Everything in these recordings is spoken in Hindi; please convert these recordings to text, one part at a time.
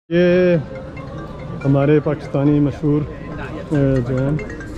ये हमारे पाकिस्तानी मशहूर जो हैं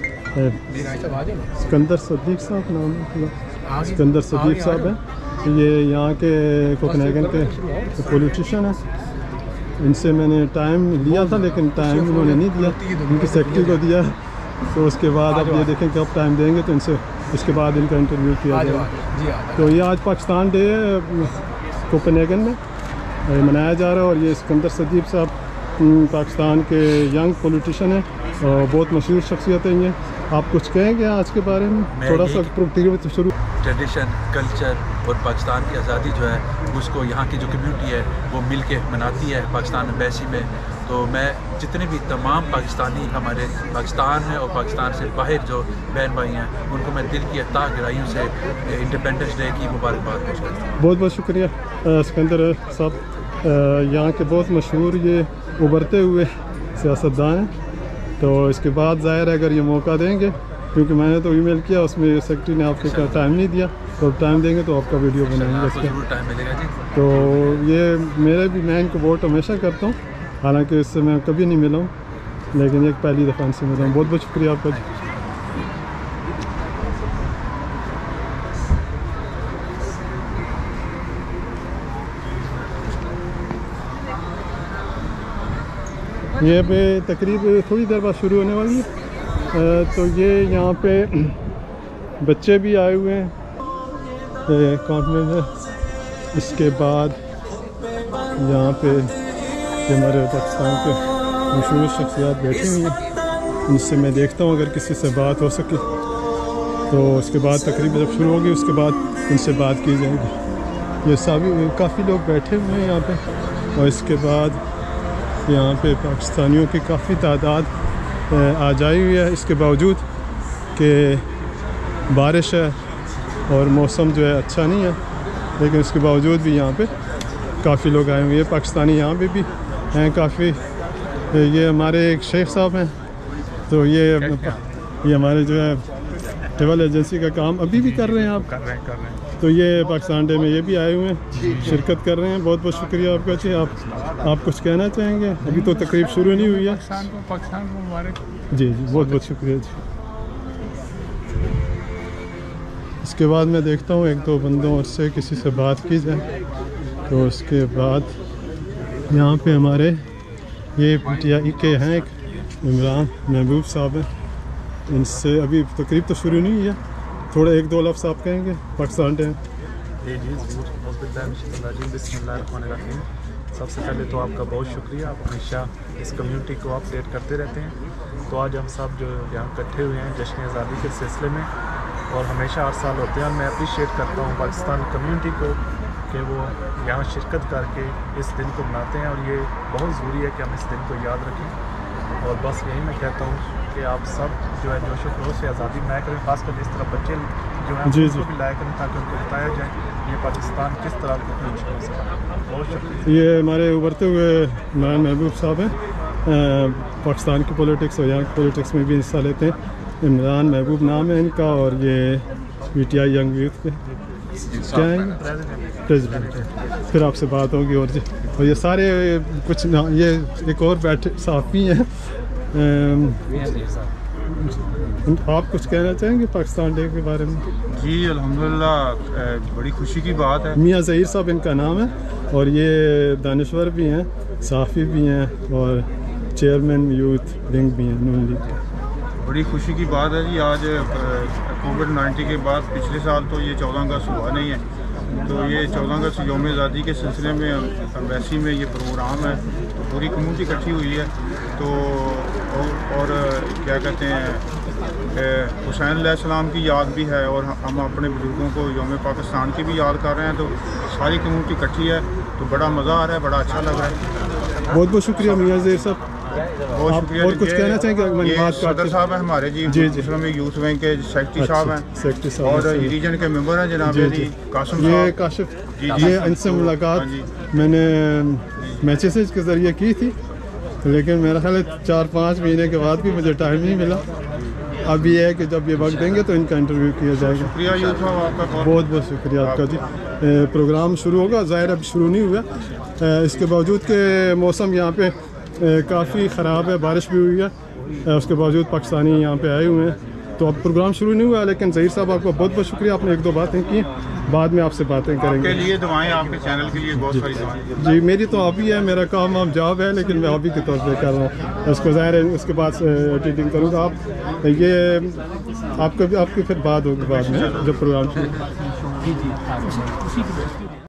सिकंदर सदीक साहब नाम है, सिकंदर सदीक साहब हैं। ये यहाँ के कोपेनहेगन के पॉलिटिशियन हैं। इनसे मैंने टाइम लिया था लेकिन टाइम इन्होंने नहीं दिया, इनकी सेक्रेटरी को दिया। तो उसके बाद अब ये देखें कब टाइम देंगे तो इनसे उसके बाद इनका इंटरव्यू किया जाएगा। तो ये आज पाकिस्तान डे कोपेनहेगन में मनाया जा रहा है और ये सिकंदर सदीक साहब पाकिस्तान के यंग पॉलिटिशियन हैं और बहुत मशहूर शख्सियत है ये। आप कुछ कहेंगे आज के बारे में थोड़ा सा शुरू? ट्रेडिशन, कल्चर और पाकिस्तान की आज़ादी जो है उसको यहाँ की जो कम्युनिटी है वो मिल के मनाती है पाकिस्तान एम्बेसी में। तो मैं जितने भी तमाम पाकिस्तानी हमारे पाकिस्तान में और पाकिस्तान से बाहर जो बहन भाई हैं उनको मैं दिल की अता गहराइयों से इंडिपेंडेंस डे की मुबारकबाद पेश करता हूँ। बहुत बहुत शुक्रिया सिकंदर साहब। यहाँ के बहुत मशहूर ये उभरते हुए सियासतदान हैं। तो इसके बाद ज़ाहिर है अगर ये मौका देंगे, क्योंकि मैंने तो ईमेल किया उसमें सेक्रेटरी ने आपको टाइम नहीं दिया, तो अब टाइम देंगे तो आपका वीडियो बनाएंगे इसका। टाइम मिलेगा जी। तो ये मैं इनको वोट हमेशा करता हूँ, हालांकि इससे मैं कभी नहीं मिला हूँ, लेकिन एक पहली दफ़ा इनसे मिला हूँ। बहुत बहुत शुक्रिया आपका जी। ये पे तकरीब थोड़ी देर बाद शुरू होने वाली है। तो ये यहाँ पे बच्चे भी आए हुए हैं कॉन्फ्रेंस में। इसके बाद यहाँ पे हमारे पाकिस्तान के मशहूर शख्सियात बैठी हुई हैं, इनसे मैं देखता हूँ अगर किसी से बात हो सके। तो उसके बाद तकरीब जब शुरू होगी उसके बाद इनसे बात की जाएगी। ये सभी काफ़ी लोग बैठे हुए हैं यहाँ पे और इसके बाद यहाँ पे पाकिस्तानियों की काफ़ी तादाद आ जाई हुई है। इसके बावजूद कि बारिश है और मौसम जो है अच्छा नहीं है, लेकिन उसके बावजूद भी यहाँ पे काफ़ी लोग आए हुए हैं। पाकिस्तानी यहाँ पे भी हैं काफ़ी। ये हमारे एक शेख साहब हैं, तो ये हमारे जो है ट्रैवल एजेंसी का काम अभी भी कर रहे हैं आप? कर रहे हैं। तो ये पाकिस्तान डे में ये भी आए हुए हैं, शिरकत कर रहे हैं। बहुत बहुत शुक्रिया आपका जी। आप कुछ कहना चाहेंगे? अभी तो तकरीब शुरू नहीं हुई है। पाकिस्तान को मुबारक। जी बहुत बहुत शुक्रिया जी। इसके बाद मैं देखता हूँ एक दो बंदों से किसी से बात की जाए। तो उसके बाद यहाँ पे हमारे ये PTI के हैं एक इमरान महबूब साहब हैं। इनसे अभी तकरीब तो शुरू नहीं हुई है, थोड़ा एक दो लफ्ज़ आप कहेंगे पाकिस्तान डे? सबसे पहले तो आपका बहुत शुक्रिया, आप हमेशा इस कम्युनिटी को अपडेट करते रहते हैं। तो आज हम सब जो यहाँ इकट्ठे हुए हैं जश्न आज़ादी के सिलसिले में, और हमेशा हर साल होते हैं। मैं अप्रिशिएट करता हूँ पाकिस्तान कम्युनिटी को कि वो यहाँ शिरकत करके इस दिन को मनाते हैं, और ये बहुत ज़रूरी है कि हम इस दिन को याद रखें। और बस यही मैं कहता हूँ कि आप सब जो है जोश खरोश से आज़ादी मनाया करें, खासकर इस तरह बच्चे जो हैं उनको भी लाया करें ताकि उनको बताया जाए ये पाकिस्तान किस तरह के मुश्किल से। बहुत शुक्रिया। ये हमारे उभरते हुए इमरान महबूब साहब हैं, पाकिस्तान की पॉलिटिक्स और यहाँ की पॉलिटिक्स में भी हिस्सा लेते हैं। इमरान महबूब नाम है इनका, और ये PTI यंग यूथ के क्या है प्रेसिडेंट। फिर आपसे बात होगी। और ये सारे कुछ ये एक और बैठे साफ़ी हैं। आप कुछ कहना चाहेंगे पाकिस्तान डे के बारे में? जी अल्हम्दुलिल्लाह, बड़ी खुशी की बात है। मियाँ ज़हीर साहब इनका नाम है, और ये दानिश्वर भी हैं, साफ़ी भी हैं, और चेयरमैन यूथ विंग भी हैं नून लीग। बड़ी खुशी की बात है जी। आज कोविड-19 के बाद पिछले साल तो ये 14 अगस्त हुआ नहीं है, तो ये 14 अगस्त यौम आज़ादी के सिलसिले में एम्बेसी में ये प्रोग्राम है। तो पूरी कम्युनिटी इकट्ठी हुई है। तो और क्या कहते हैं, हुसैन अलैहिस्सलाम की याद भी है, और हम अपने बुजुर्गों को यौम पाकिस्तान की भी याद कर रहे हैं। तो सारी कम्युनिटी इकट्ठी है, तो बड़ा मज़ा आ रहा है, बड़ा अच्छा लग रहा है। बहुत बहुत शुक्रिया मियाँ ज़हीर साहब। बहुत शुक्रिया। और कुछ कहना चाहेंगे? सदर साहब हैं हमारे जी इस्लामिक यूथ विंग के सेक्रेटरी साहब हैं, और रीजन के मेंबर हैं जनाब कासिम साहब। ये काशिफ जी, इनसे मुलाकात मैंने मैसेज के ज़रिए की थी, लेकिन मेरा ख्याल है 4-5 महीने के बाद भी मुझे टाइम नहीं मिला। अभी है कि जब ये वक्त देंगे तो इनका इंटरव्यू किया जाएगा। शुक्रिया यूसुफ साहब आपका बहुत बहुत शुक्रिया आपका जी। प्रोग्राम शुरू होगा, ज़ाहिर अब शुरू नहीं हुआ, इसके बावजूद कि मौसम यहाँ पे काफ़ी ख़राब है, बारिश भी हुई है, उसके बावजूद पाकिस्तानी यहाँ पे आए हुए हैं, तो अब प्रोग्राम शुरू नहीं हुआ। लेकिन ज़हीर साहब आपका बहुत बहुत शुक्रिया, आपने एक दो बातें की, बाद में आपसे बातें करेंगे। आपके लिए दुआएं, आपके चैनल के लिए बहुत सारी दुआएं। जी मेरी तो हॉबी है, मेरा काम आप जॉब है, लेकिन मैं हॉबी के तौर पे कर रहा हूँ उसको, ज़ाहिर है उसके बाद एडिटिंग करूँगा। आप ये आपकी फिर बात होगी बाद में जब प्रोग्राम शुरू